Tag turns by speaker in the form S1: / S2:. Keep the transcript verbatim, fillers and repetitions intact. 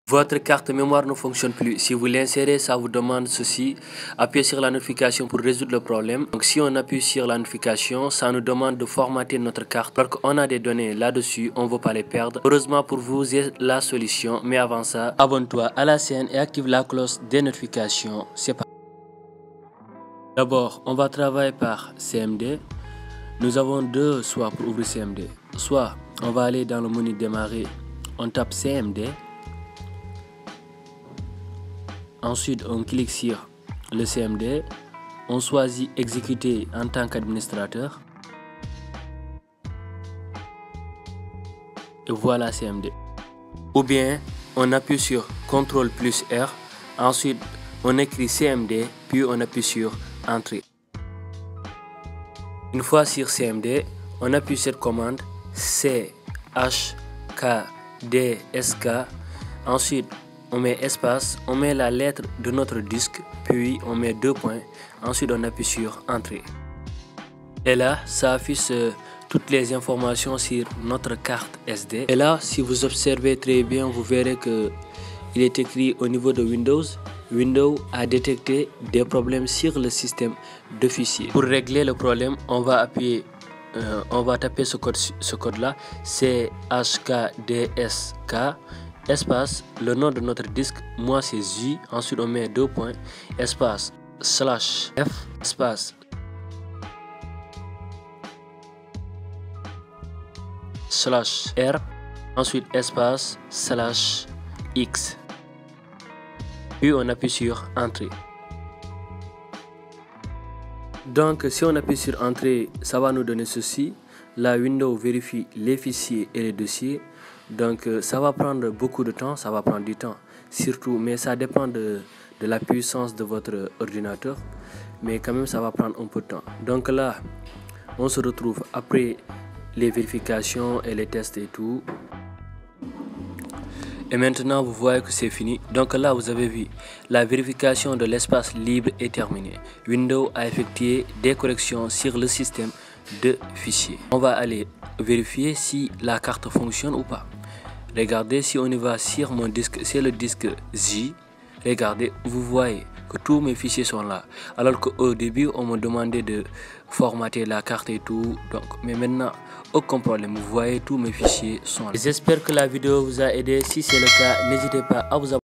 S1: Votre carte mémoire ne fonctionne plus. Si vous l'insérez, ça vous demande ceci. Appuyez sur la notification pour résoudre le problème. Donc si on appuie sur la notification, ça nous demande de formater notre carte. Alors qu'on a des données là-dessus, on ne veut pas les perdre. Heureusement pour vous, c'est la solution. Mais avant ça, abonne-toi à la chaîne et active la cloche des notifications. C'est pas. D'abord, on va travailler par C M D. Nous avons deux choix pour ouvrir C M D. Soit on va aller dans le menu démarrer, on tape C M D. Ensuite, on clique sur le C M D. On choisit exécuter en tant qu'administrateur. Et voilà C M D. Ou bien, on appuie sur contrôle plus R. Ensuite, on écrit C M D, puis on appuie sur Entrée. Une fois sur C M D, on appuie cette commande C H K D S K. Ensuite, on met espace, on met la lettre de notre disque, puis on met deux points. Ensuite, on appuie sur Entrée. Et là, ça affiche euh, toutes les informations sur notre carte S D. Et là, si vous observez très bien, vous verrez que il est écrit au niveau de Windows. Windows a détecté des problèmes sur le système de fichiers. Pour régler le problème, on va appuyer, euh, on va taper ce code, ce code là, C H K D S K. Espace, le nom de notre disque, moi c'est J, ensuite on met deux points, espace, slash F, espace, slash R, ensuite espace, slash X. Puis on appuie sur Entrée. Donc si on appuie sur Entrée, ça va nous donner ceci. La Windows vérifie les fichiers et les dossiers. Donc ça va prendre beaucoup de temps, ça va prendre du temps, surtout, mais ça dépend de, de la puissance de votre ordinateur, mais quand même ça va prendre un peu de temps. Donc là, on se retrouve après les vérifications et les tests et tout. Et maintenant, vous voyez que c'est fini. Donc là, vous avez vu, la vérification de l'espace libre est terminée. Windows a effectué des corrections sur le système de fichiers. On va aller vérifier si la carte fonctionne ou pas. Regardez, si on y va sur mon disque, c'est le disque J. Regardez, vous voyez que tous mes fichiers sont là. Alors qu'au début, on me demandait de formater la carte et tout. Donc, mais maintenant, aucun problème. Vous voyez, tous mes fichiers sont là. J'espère que la vidéo vous a aidé. Si c'est le cas, n'hésitez pas à vous abonner.